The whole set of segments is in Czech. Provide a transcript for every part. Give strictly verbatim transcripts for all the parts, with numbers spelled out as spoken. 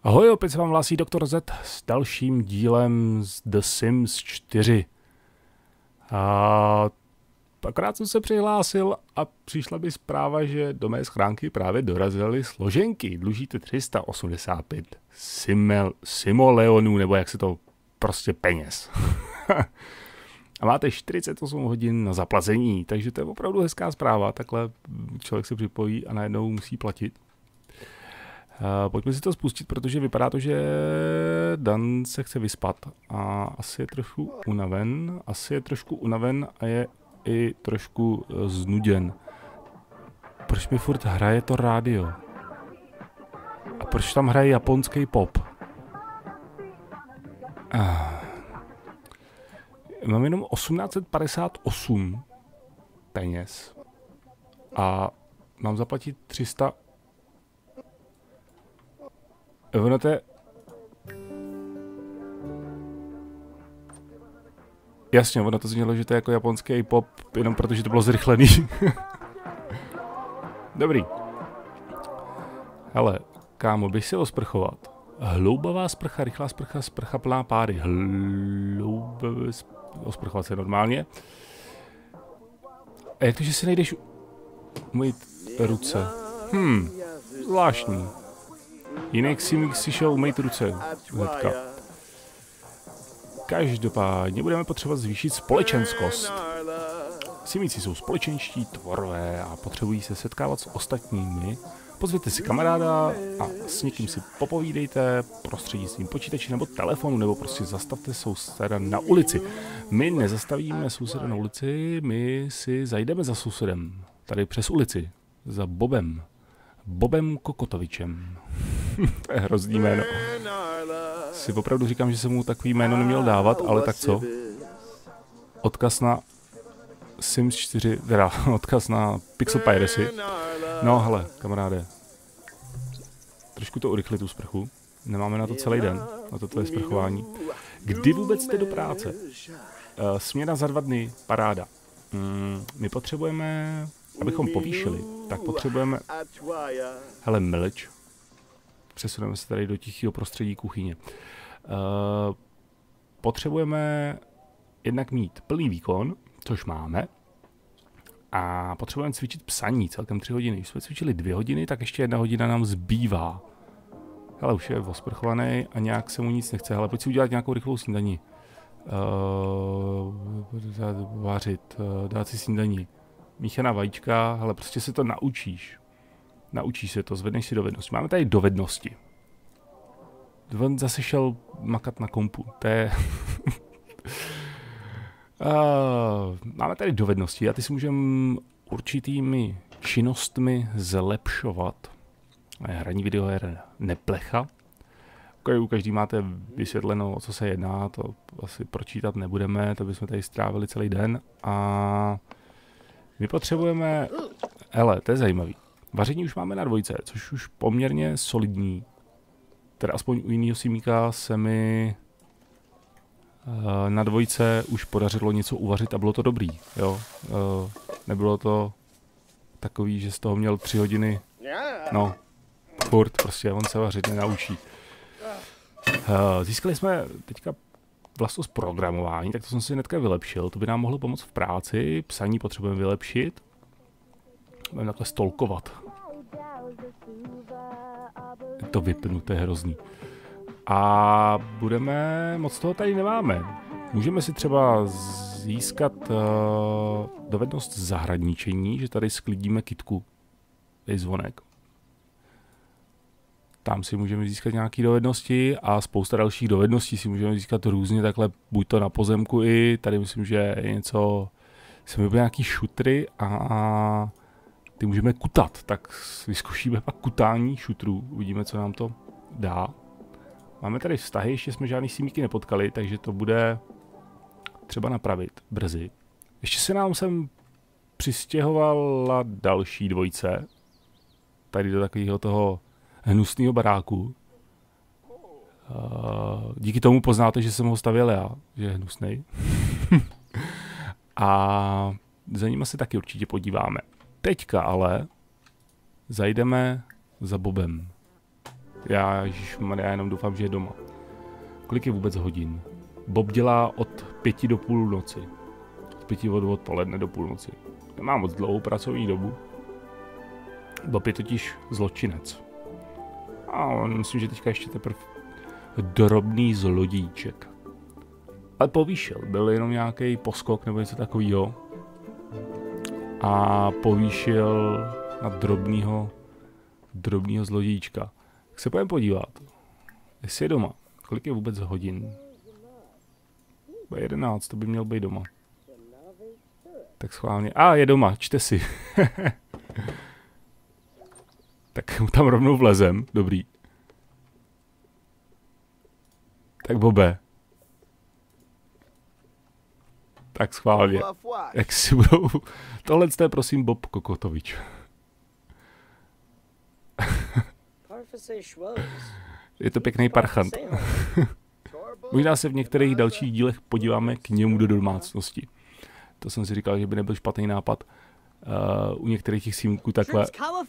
Ahoj, opět se vám hlásí doktor Z s dalším dílem z The Sims čtyři. A akorát jsem se přihlásil a přišla mi zpráva, že do mé schránky právě dorazily složenky. Dlužíte tři sta osmdesát pět simel, simoleonů, nebo jak se to prostě peněz. A máte čtyřicet osm hodin na zaplacení, takže to je opravdu hezká zpráva. Takhle člověk se připojí a najednou musí platit. Uh, pojďme si to spustit, protože vypadá to, že Dan se chce vyspat a asi je trošku unaven, asi je trošku unaven a je i trošku uh, znuděn. Proč mi furt hraje to rádio? A proč tam hraje japonský pop? Uh. Mám jenom osmnáct set padesát osm peněz a mám zaplatit tři sta. Ono to je... Jasně, ono to znělo, že to je jako japonský pop, jenom protože to bylo zrychlený. Dobrý. Hele, kámo, běž si osprchovat. Hloubavá sprcha, rychlá sprcha, sprcha plná páry. Hloubavá sprcha, osprchovat se normálně. A jak to, že si nejdeš umýt ruce? Hm, zvláštní. Jinak si mi si šel umýt ruce hnedka. Každopádně budeme potřebovat zvýšit společenskost. Simíci jsou společenští tvorové a potřebují se setkávat s ostatními. Pozvěte si kamaráda a s někým si popovídejte prostřednictvím počítače nebo telefonu, nebo prostě zastavte souseda na ulici. My nezastavíme souseda na ulici, my si zajdeme za sousedem. Tady přes ulici. Za Bobem. Bobem Kokotovičem. To je hrozný jméno. Si opravdu říkám, že jsem mu takový jméno neměl dávat, ale tak co? Odkaz na Sims čtyři, teda odkaz na Pixel Piracy. No hele, kamaráde. Trošku to urychlit tu sprchu. Nemáme na to celý den, na to tvoje sprchování. Kdy vůbec jste do práce? Uh, směna za dva dny, paráda. Mm, my potřebujeme, abychom povýšili, tak potřebujeme... Hele, mlč. Přesuneme se tady do tichého prostředí kuchyně. Uh, potřebujeme jednak mít plný výkon, což máme. A potřebujeme cvičit psaní celkem tři hodiny. Když jsme cvičili dvě hodiny, tak ještě jedna hodina nám zbývá. Hele, už je osprchovaný a nějak se mu nic nechce. Hele, pojď si udělat nějakou rychlou snídani. Uh, vařit, uh, dát si snídani. Míchaná vajíčka, hele, prostě se to naučíš. Naučíš se to, zvedneš si dovednosti. Máme tady dovednosti. On zase šel makat na kompu. To je... Uh, máme tady dovednosti a ty si můžeme určitými činnostmi zlepšovat. Hraní videoher neplecha. U každý máte vysvětleno, o co se jedná, to asi pročítat nebudeme, to bychom tady strávili celý den. A my potřebujeme... Hele, to je zajímavý. Vaření už máme na dvojce, což už poměrně solidní. Teda aspoň u jiného simíka se mi... Na dvojce už podařilo něco uvařit a bylo to dobrý, jo. Nebylo to takový, že z toho měl tři hodiny, no, furt, prostě on se vařit nenaučí. Získali jsme teďka vlastnost programování, tak to jsem si hnedka vylepšil, to by nám mohlo pomoct v práci, psaní potřebujeme vylepšit. Budeme takhle stolkovat. To vypnu, to je hrozný. A budeme, moc toho tady nemáme. Můžeme si třeba získat uh, dovednost zahradničení, že tady sklidíme kytku. Tady zvonek. Tam si můžeme získat nějaké dovednosti a spousta dalších dovedností si můžeme získat různě takhle, buď to na pozemku i, tady myslím, že je něco, jsme byli nějaký šutry a ty můžeme kutat, tak vyzkoušíme pak kutání šutrů, uvidíme, co nám to dá. Máme tady vztahy, ještě jsme žádný simíky nepotkali, takže to bude třeba napravit brzy. Ještě se nám sem přistěhovala další dvojce. Tady do takového toho hnusného baráku. Díky tomu poznáte, že jsem ho stavěl já, že je hnusnej. A za nimi se taky určitě podíváme. Teďka ale zajdeme za Bobem. Já, ježišmarja, já jenom doufám, že je doma. Kolik je vůbec hodin? Bob dělá od pěti do půlnoci. Od pěti od odpoledne do půlnoci. Nemá moc dlouhou pracovní dobu. Bob je totiž zločinec. A on myslím, že teďka ještě teprve drobný zlodějček. Ale povýšil, byl jenom nějaký poskok nebo něco takového. A povýšil na drobnýho, drobnýho zlodějčka. Tak se pojďme podívat, jestli je doma. Kolik je vůbec hodin? jedenáct, to by měl být doma. Tak schválně. A, ah, je doma, čte si. Tak mu tam rovnou vlezem, dobrý. Tak Bobe. Tak schválně. Jak si budou... Tohle je prosím Bob Kokotovič. Je to pěkný parchant. Možná se v některých dalších dílech podíváme k němu do domácnosti. To jsem si říkal, že by nebyl špatný nápad. Uh, u některých těch snímků takhle...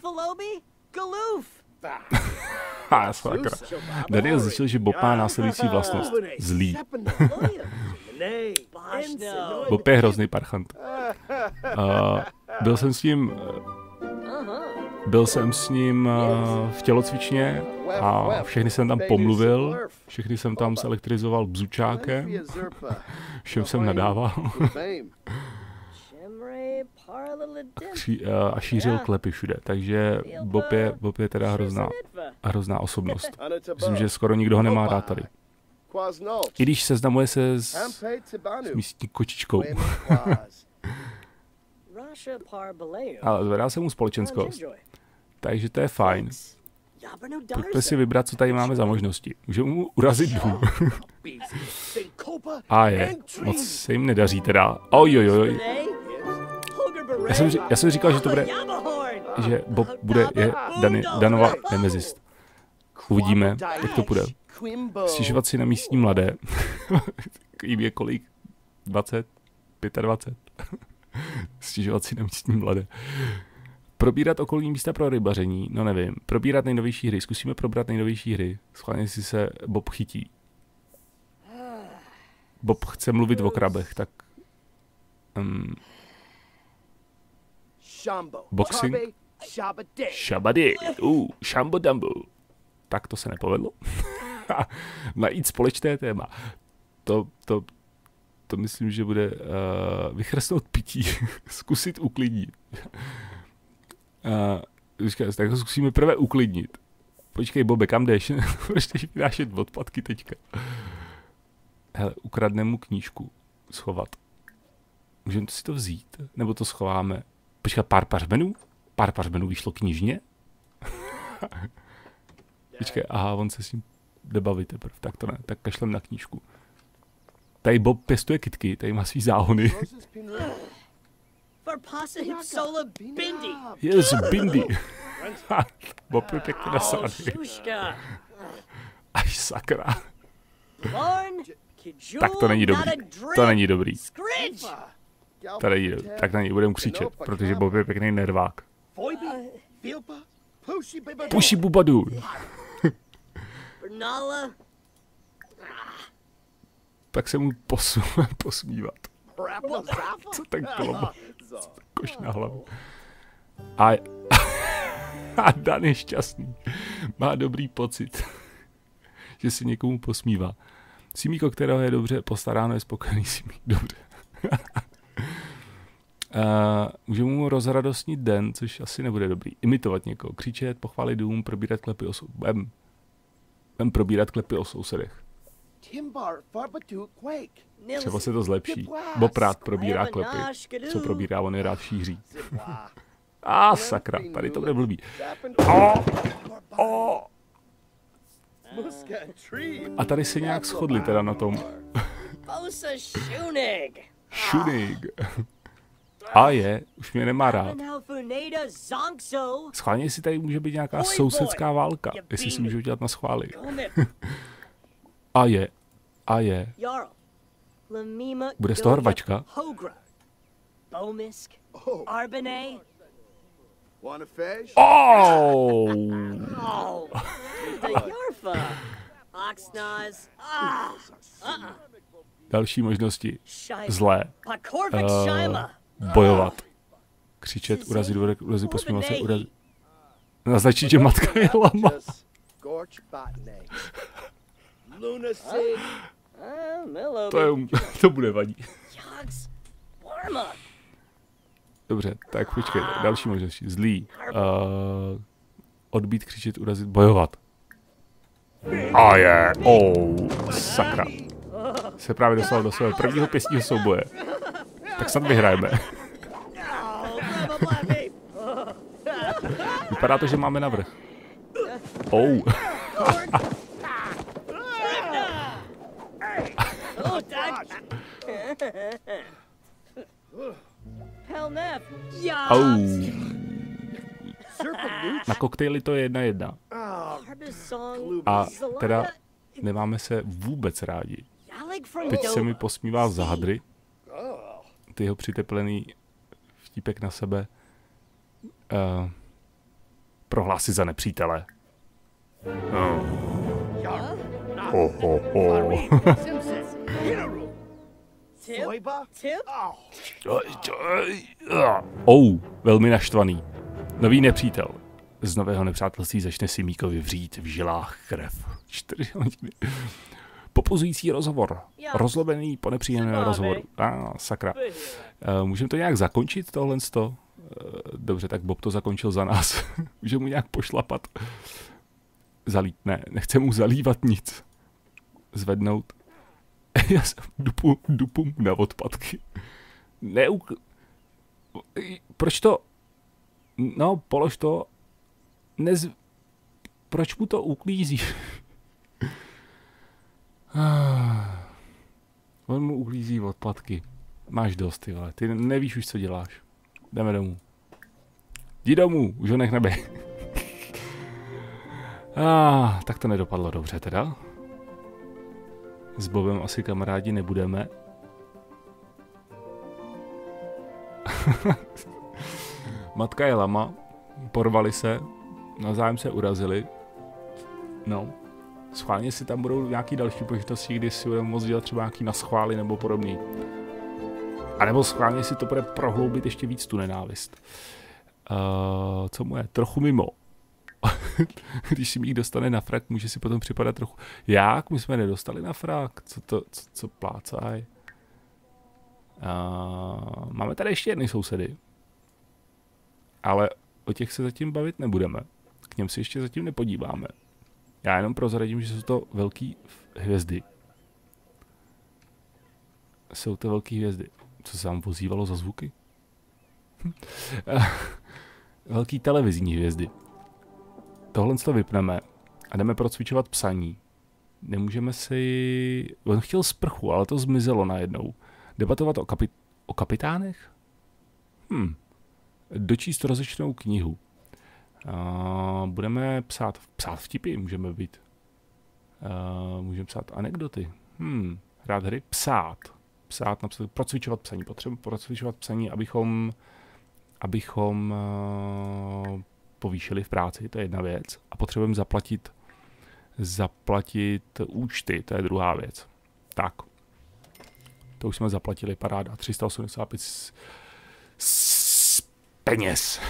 Ha, sakra. Daniel zjistil, že Bob má následující vlastnost. Zlý. Bob je hrozný parchant. Uh, byl jsem s ním... Byl jsem s ním uh, v tělocvičně a všechny jsem tam pomluvil, všechny jsem tam zelektrizoval bzučákem, všem jsem nadával a, ší, uh, a šířil klepy všude, takže Bob je, Bob je teda hrozná, hrozná osobnost. Myslím, že skoro nikdo ho nemá rád tady. I když seznamuje se s, s místní kočičkou. Ale zvedá se mu společenskost. Takže to je fajn. Pojďme si vybrat, co tady máme za možnosti. Můžeme mu urazit dům. A je. Moc se jim nedaří teda. Ojojoj. Já jsem, já jsem říkal, že to bude... Že Bob bude je Dani, Danova nemezist. Uvidíme, jak to bude. Stěžovat si na místní mladé. Jím je kolik? dvacet? dvacet pět? Stěžovat si na místní mladé. Probírat okolní místa pro rybaření, no nevím. Probírat nejnovější hry, zkusíme probrat nejnovější hry. Schválně si se Bob chytí. Bob chce mluvit o krabech, tak... Um, boxing? Shabady. Uh, Shambo Dumbo. Tak to se nepovedlo. Najít společné téma. To, to, to myslím, že bude uh, vychrstnout pití. Zkusit uklidnit. Uh, tak ho zkusíme prvé uklidnit. Počkej, Bobe, kam jdeš? Proč jdeš vynášet odpadky teďka? Hele, ukradne mu knížku. Schovat. Můžeme si to vzít? Nebo to schováme? Počkat, pár pařbenů? Pár pařbenů vyšlo knižně? Počkej, aha, on se s ním jde bavit teprve. Tak to ne, tak kašlem na knížku. Tady Bob pěstuje kytky, tady má svý záhony. Yes, Bindi. Bob je pěkně nasády. Až sakra. Tak to není dobrý. To není dobrý. To není dobrý. Tak na něj budeme křičet, protože Bob je pěkný nervák. Puši bubadu. Tak se mu posu, posmívat. Co ten klobouk? Koš na hlavu. A, a Dan je šťastný. Má dobrý pocit, že si někomu posmívá. Simíko, kterého je dobře postaráno, je spokojený Simík. Dobře. Uh, můžeme mu rozradostnit den, což asi nebude dobrý. Imitovat někoho, křičet, pochválit dům, probírat klepy o sousedech. Budem, budem probírat klepy o sousedech. Třeba se to zlepší. Bob rád probírá klepy. Co probírá, on je rád šíří. A ah, sakra, tady to bude blbý. Oh, oh. A tady se nějak shodli teda na tom. Šunig. A je, už mě nemá rád. Schválně, jestli tady může být nějaká sousedská válka, jestli si můžu dělat na schvály. A je, a je. Bude z toho rvačka? Oh! Další možnosti. Zlé. Uh, bojovat. Křičet, urazit, urazit, posmívat se, urazit. Naznačit, že matka je lama. To, je, to bude vadí. Dobře, tak počkej, další možnosti. Zlý. Uh, odbít, křičet, urazit, bojovat. A je, oh, sakra. Se právě dostal do svého prvního pěstního souboje. Tak snad vyhrajeme. Vypadá to, že máme navrch. Oh. Oh. Na koktejly to je jedna jedna. A teda nemáme se vůbec rádi. Teď se mi posmívá za hadry. Ty jeho přiteplený vtípek na sebe uh, prohlásit za nepřítele. Oh. Oh, oh, oh. Oh, velmi naštvaný. Nový nepřítel. Z nového nepřátelství začne si Míkovi vřít v žilách krev. Čtyři hodiny. Popozující rozhovor. Rozlobený po nepříjemném rozhovoru. Ah, sakra. Uh, můžeme to nějak zakončit, tohle sto? Uh, dobře, tak Bob to zakončil za nás. Můžeme mu nějak pošlapat. Zalít, ne, nechce mu zalívat nic. Zvednout. Já jsem dupu, dupu na odpadky. Neuk... Proč to... No, polož to... Nez... Proč mu to uklízí? On mu uklízí odpadky. Máš dost, ty vole. Ty nevíš už, co děláš. Jdeme domů. Jdi domů, už ho nech nebej. ah, tak to nedopadlo dobře teda. S Bobem asi kamarádi nebudeme. Matka je lama. Porvali se. Navzájem se urazili. No. Schválně si tam budou nějaký další požitosti, kdy si budeme moct dělat třeba nějaký naschvály nebo podobný. A nebo schválně si to bude prohloubit ještě víc tu nenávist. Uh, co mu je? Trochu mimo. Když si Mík dostane na frak, může si potom připadat trochu... Jak? My jsme nedostali na frak. Co to, co, co plácaj? Uh, máme tady ještě jedny sousedy. Ale o těch se zatím bavit nebudeme. K něm si ještě zatím nepodíváme. Já jenom prozradím, že jsou to velký hvězdy. Jsou to velký hvězdy. Co se vám vozívalo za zvuky? Velký televizní hvězdy. Tohle to vypneme a jdeme procvičovat psaní. Nemůžeme si... On chtěl sprchu, ale to zmizelo najednou. Debatovat o, kapi... o kapitánech? Hm. Dočíst rozečnou knihu. Uh, budeme psát, psát vtipy, můžeme být. Uh, můžeme psát anekdoty. Hmm. Hrát hry? Psát. Psát, napsat, procvičovat psaní. Potřebujeme procvičovat psaní, abychom, abychom uh, povýšili v práci, to je jedna věc. A potřebujeme zaplatit, zaplatit účty, to je druhá věc. Tak. To už jsme zaplatili, paráda. tři sta osmdesát pět z, z peněz.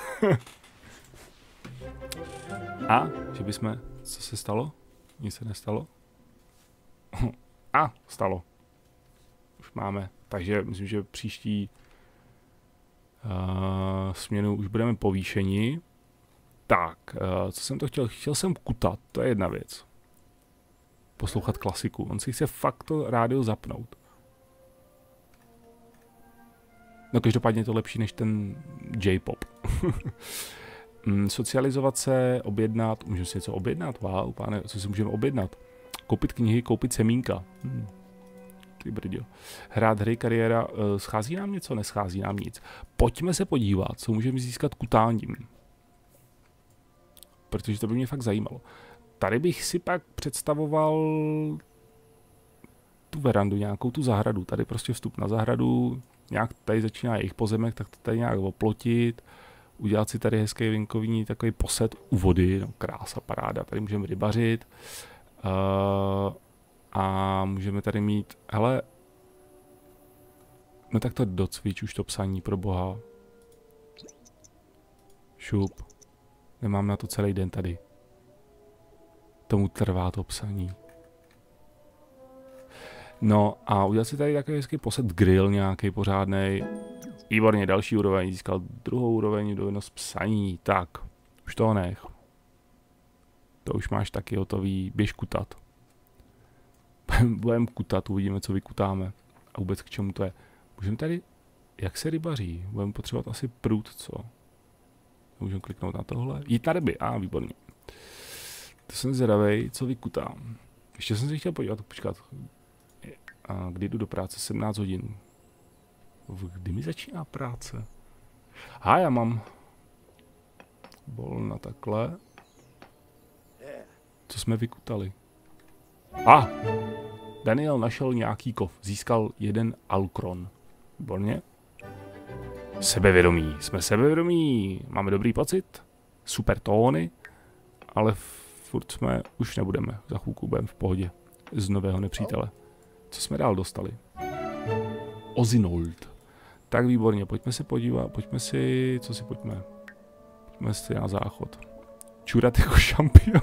A, že bychom, co se stalo? Nic se nestalo? A, stalo. Už máme, takže myslím, že příští uh, směnu už budeme povýšeni. Tak, uh, co jsem to chtěl? Chtěl jsem kutat, to je jedna věc. Poslouchat klasiku. On si chce fakt to rádio zapnout. No každopádně je to lepší než ten J-pop. Socializovat se, objednat, můžeme si něco objednat? Wow, páne, co si můžeme objednat? Koupit knihy, koupit semínka. Hmm. Ty brďo. Hrát hry, kariéra, schází nám něco? Neschází nám nic. Pojďme se podívat, co můžeme získat kutáním. Protože to by mě fakt zajímalo. Tady bych si pak představoval tu verandu, nějakou tu zahradu. Tady prostě vstup na zahradu, nějak tady začíná jejich pozemek, tak to tady nějak oplotit, udělat si tady hezký venkovní takový posed u vody, no krása, paráda, tady můžeme rybařit. Uh, a můžeme tady mít, hele, no tak to docvič už to psaní, pro boha. Šup. Nemám na to celý den tady. Tomu trvá to psaní. No a udělat si tady takový hezký posed grill nějaký pořádnej. Výborně, další úroveň, získal druhou úroveň, dovednost psaní. Tak, už toho nech. To už máš taky hotový, běž kutat. Budeme kutat, uvidíme, co vykutáme. A vůbec k čemu to je. Můžeme tady, jak se rybaří? Budeme potřebovat asi prut, co? Můžeme kliknout na tohle. Jít na ryby, a ah, výborně. To jsem zvědavej, co vykutám. Ještě jsem si chtěl podívat, počkat. A kdy jdu do práce? sedmnáct hodin. Kdy mi začíná práce? A já mám bol na takhle. Co jsme vykutali? A! Ah, Daniel našel nějaký kov. Získal jeden alkron. Výborně. Sebevědomí. Jsme sebevědomí. Máme dobrý pocit. Super tóny. Ale furt jsme už nebudeme. Za chvilku budeme v pohodě. Z nového nepřítele. Co jsme dál dostali? Ozinold. Tak výborně. Pojďme se podívat. Pojďme si... Co si pojďme? Pojďme si na záchod. Čurat jako šampion.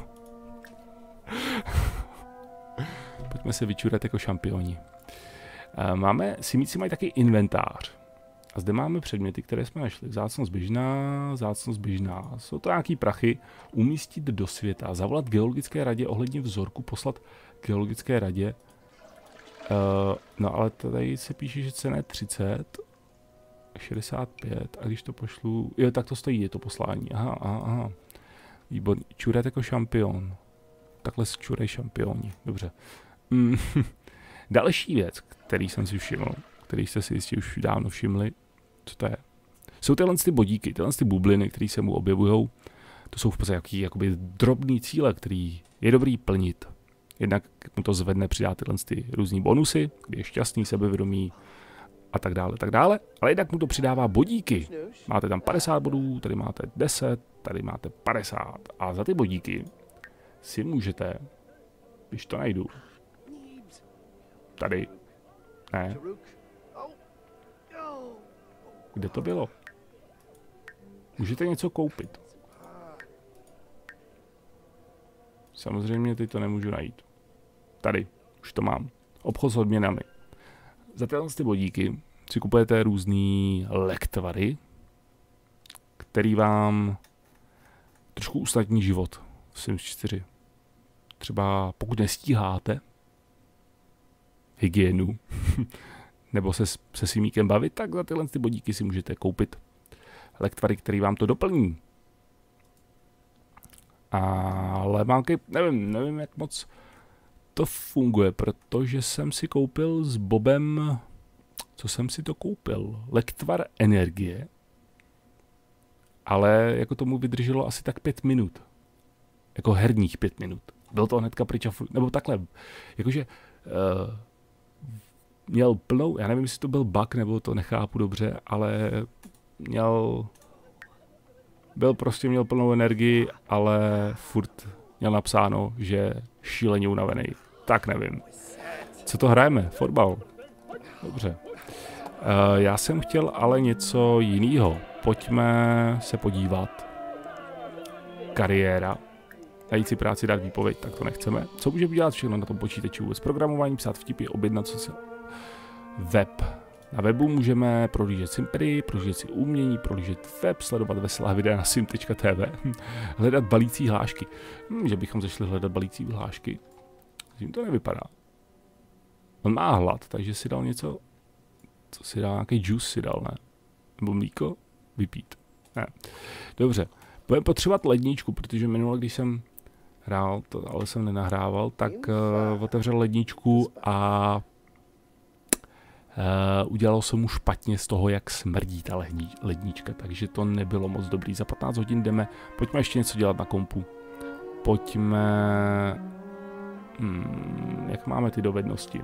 Pojďme se vyčurat jako šampioni. Máme, simíci mají taky inventář. A zde máme předměty, které jsme našli. Vzácnost běžná, vzácnost běžná. Jsou to nějaký prachy. Umístit do světa. Zavolat geologické radě ohledně vzorku. Poslat geologické radě. Uh, no ale tady se píše, že cena je třicet. šedesát pět. A když to pošlu... Jo, tak to stojí, je to poslání. Aha, aha, aha. Výborný. Čurat jako šampion. Takhle čurej šampioni. Dobře. Mm. Další věc, který jsem si všiml, který jste si jistě už dávno všimli, co to je? Jsou tyhle ty bodíky, tyhle ty bubliny, které se mu objevují. To jsou v podstatě jaký, jakoby drobný cíle, který je dobrý plnit. Jednak mu to zvedne, přidá tyhle ty různý bonusy, kdy je šťastný, sebevědomý a tak dále, tak dále. Ale jednak mu to přidává bodíky. Máte tam padesát bodů, tady máte deset, tady máte padesát. A za ty bodíky si můžete, když to najdu, tady, ne, kde to bylo? Můžete něco koupit. Samozřejmě teď to nemůžu najít. Tady, už to mám. Obchod s odměnami. Za tyhle ty bodíky si kupujete různý lektvary, který vám trošku usnadní život v Sims čtyři. Třeba pokud nestíháte hygienu, nebo se se simíkem bavit, tak za tyhle ty bodíky si můžete koupit lektvary, který vám to doplní. Ale mám, nevím, nevím, jak moc to funguje, protože jsem si koupil s Bobem, co jsem si to koupil? Lektvar energie, ale jako tomu vydrželo asi tak pět minut. Jako herních pět minut. Byl to hnedka pryč, nebo takhle, jakože uh, měl plnou, já nevím, jestli to byl bug, nebo to nechápu dobře, ale měl, byl prostě měl plnou energii, ale furt měl napsáno, že šíleně unavený. Tak nevím. Co to hrajeme? Fotbal. Dobře. Uh, já jsem chtěl ale něco jiného. Pojďme se podívat. Kariéra. Najít si práci, dát výpověď, tak to nechceme. Co můžeme dělat všechno na tom počítači? Vůbec programování, psát vtipy, objednat co web. Na webu můžeme prohlížet Simpery, prohlížet si umění, prohlížet web, sledovat veselá videa na sim tečka t v, hledat balící hlášky. Hm, že bychom zašli hledat balící hlášky. Tím to nevypadá. On má hlad, takže si dal něco, co si dal, nějaký juice si dal, ne? Nebo mlíko? Vypít. Ne. Dobře. Budeme potřebovat ledničku, protože minule, když jsem hrál, to ale jsem nenahrával, tak uh, otevřel ledničku a Uh, udělalo se mu špatně z toho, jak smrdí ta lední, lednička, takže to nebylo moc dobrý. Za patnáct hodin jdeme, pojďme ještě něco dělat na kompu. Pojďme... Hmm, jak máme ty dovednosti?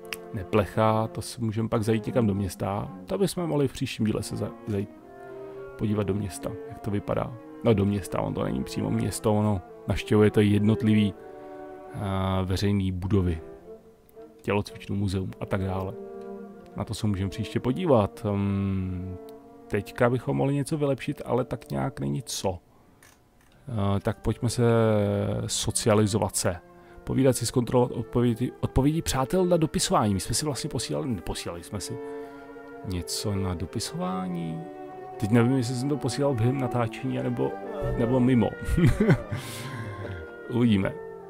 Neplecha, to si můžeme pak zajít někam do města. To bychom mohli v příštím díle se zajít podívat do města, jak to vypadá. No do města, on to není přímo město, ono navštěvuje to jednotlivý uh, veřejný budovy, tělocvičnou muzeum a tak dále. Na to se můžeme příště podívat. Um, teďka bychom mohli něco vylepšit, ale tak nějak není co. Uh, tak pojďme se socializovat se. Povídat si, zkontrolovat odpovědi, odpovědi přátel na dopisování. My jsme si vlastně posílali, neposílali jsme si něco na dopisování. Teď nevím, jestli jsem to posílal během natáčení, nebo, nebo mimo. Uvidíme.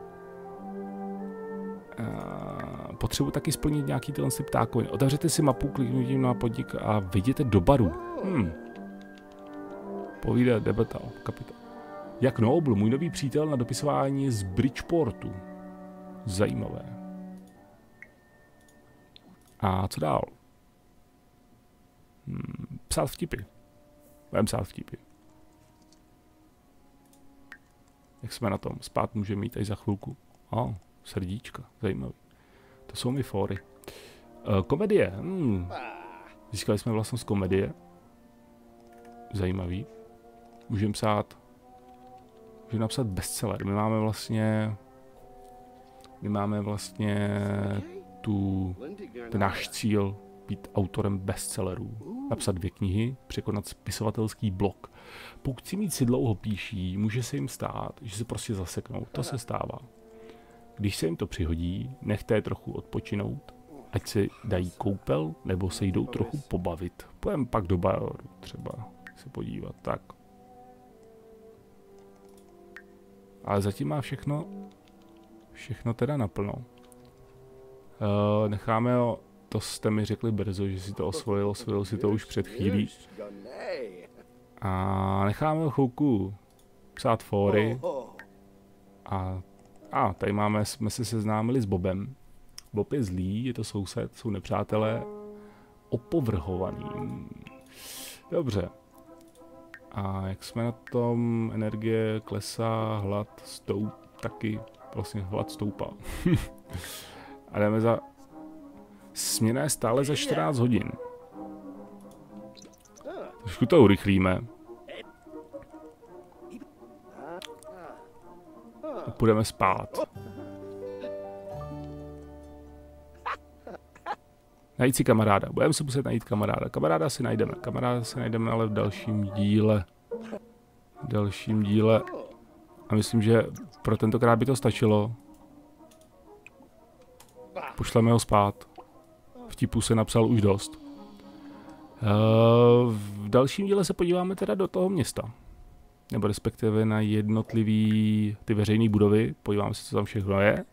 Uh, potřebuji taky splnit nějaký tyhle ptákoviny. Otevřete si mapu kliknutím na podnik a vyjděte do baru. Hmm. Povídat, debata, kapitál. Jak Noble, můj nový přítel na dopisování z Bridgeportu. Zajímavé. A co dál? Hmm, psát vtipy. Budeme psát vtipy. Jak jsme na tom? Spát může mít až za chvilku. A, oh, srdíčka, zajímavý. To jsou mi fóry. Uh, komedie. Hmm. Získali jsme vlastnost komedie. Zajímavý. Můžeme psát Můžeme napsat bestseller. My máme vlastně My máme vlastně tu, ten náš cíl být autorem bestsellerů. Napsat dvě knihy, překonat spisovatelský blok. Pokud si mít si dlouho píší, může se jim stát, že se prostě zaseknou. To se stává. Když se jim to přihodí, nechte je trochu odpočinout, ať si dají koupel, nebo se jdou trochu pobavit. Půjdeme pak do baru třeba se podívat. Tak. Ale zatím má všechno, všechno teda naplno. Uh, necháme ho, to jste mi řekli brzo, že si to osvojil, osvojil si to už před chvílí. A necháme ho chvilku psát fóry. A, a tady máme, jsme se seznámili s Bobem. Bob je zlý, je to soused, jsou nepřátelé. Opovrhovaný. Dobře. A jak jsme na tom, energie klesá, hlad stoup, taky vlastně hlad stoupá. A jdeme za... Směna je stále za čtrnáct hodin. Trošku to urychlíme. A půjdeme spát. Najít si kamaráda. Budeme si muset najít kamaráda. Kamaráda si najdeme. Kamaráda si najdeme ale v dalším díle. V dalším díle. A myslím, že pro tentokrát by to stačilo. Pošleme ho spát. Vtipu se napsal už dost. V dalším díle se podíváme teda do toho města. Nebo respektive na jednotlivý ty veřejné budovy. Podíváme se, co tam všechno je.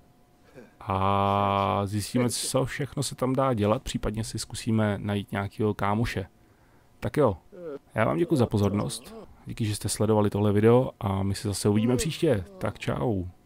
A zjistíme, co všechno se tam dá dělat. Případně si zkusíme najít nějakého kámoše. Tak jo. Já vám děkuji za pozornost. Díky, že jste sledovali tohle video a my se zase uvidíme příště. Tak čau.